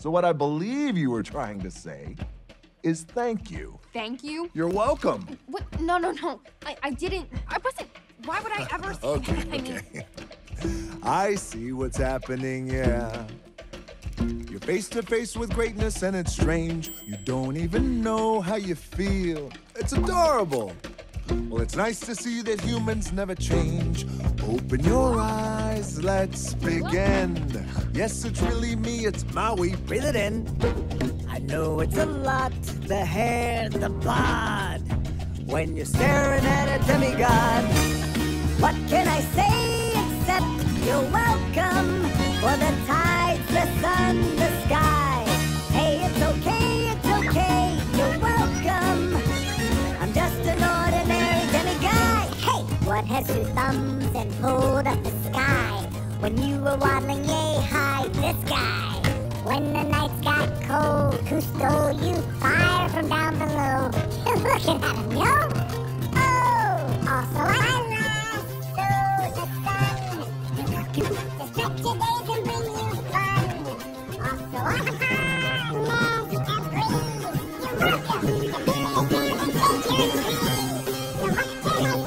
So what I believe you were trying to say is thank you. Thank you? You're welcome. What? No. I didn't. I wasn't. Why would I ever say that? I mean, I see what's happening, yeah. You're face to face with greatness and it's strange. You don't even know how you feel. It's adorable. Well, it's nice to see that humans never change. Open your eyes, let's begin. Yes, it's really me, it's Maui. Breathe it in. I know it's a lot, the hair, the bod. When you're staring at a demigod. What can I say except you're welcome? For the tides, the sun, the sky. Hey, it's okay, you're welcome. I'm just an ordinary demiguy. Hey, what has two thumbs and pulled up the sky? When you were waddling yay high, this guy. When the nights got cold, who stole you fire from down below? You're looking at him, yo. Oh, also I lasso the sun. To stretch your days and bring you fun. Also I harness and breeze. You're welcome to be a man and take your trees. So what can I